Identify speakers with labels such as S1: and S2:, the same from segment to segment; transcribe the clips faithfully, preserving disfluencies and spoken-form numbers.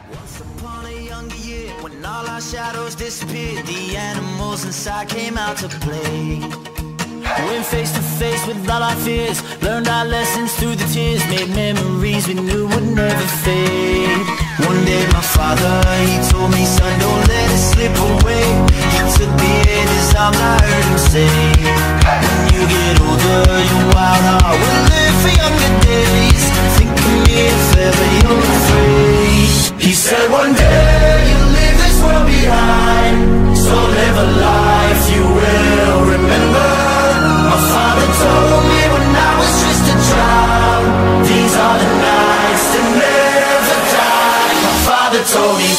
S1: Once upon a younger year, when all our shadows disappeared, the animals inside came out to play. Went face to face with all our fears, learned our lessons through the tears, made memories we knew would never fade. One day my father, he told me, son, don't let it slip away. He took me in his arms, I heard him say, when you get older, your wild heart will live for younger days. Think of me if ever you're afraid. He said one day you'll leave this world behind, so live a life you will remember. My father told me when I was just a child, these are the nights that never die. My father told me.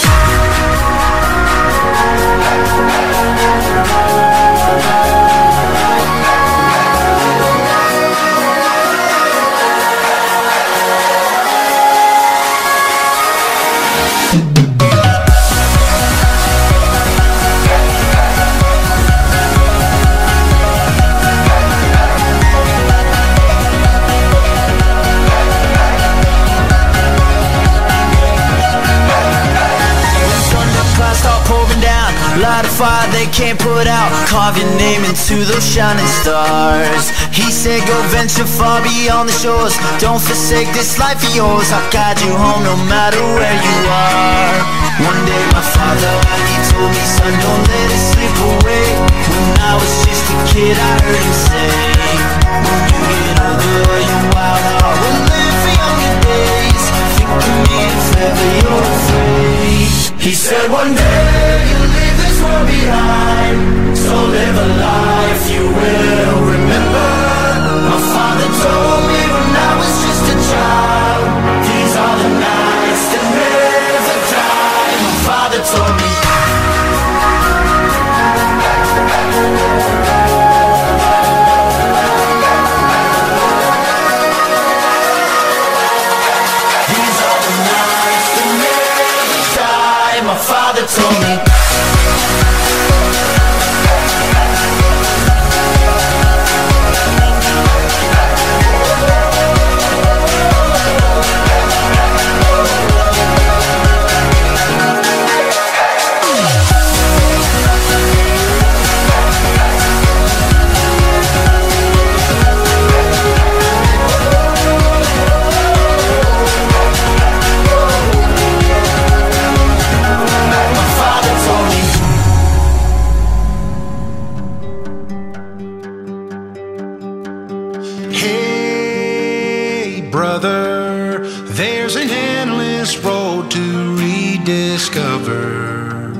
S1: Light a fire they can't put out, carve your name into those shining stars. He said go venture far beyond the shores, don't forsake this life of yours. I'll guide you home no matter where you are. One day my father, he told me, son, don't let it slip away. When I was just a kid I heard him say, when you get older your wild heart will live for younger days. Think of me if ever you're afraid. He said one day you'll leave this world behind, so live a life you will remember. My father told me when I was just a child, these are the nights that never die. My father told me. These are the nights that never die. My father told me.
S2: Hey brother, there's an endless road to rediscover.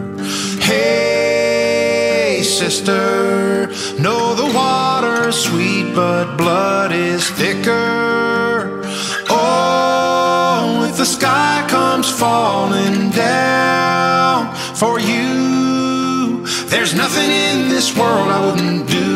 S2: Hey sister, know the water's sweet but blood is thicker. Oh, if the sky comes falling down for you, there's nothing in this world I wouldn't do.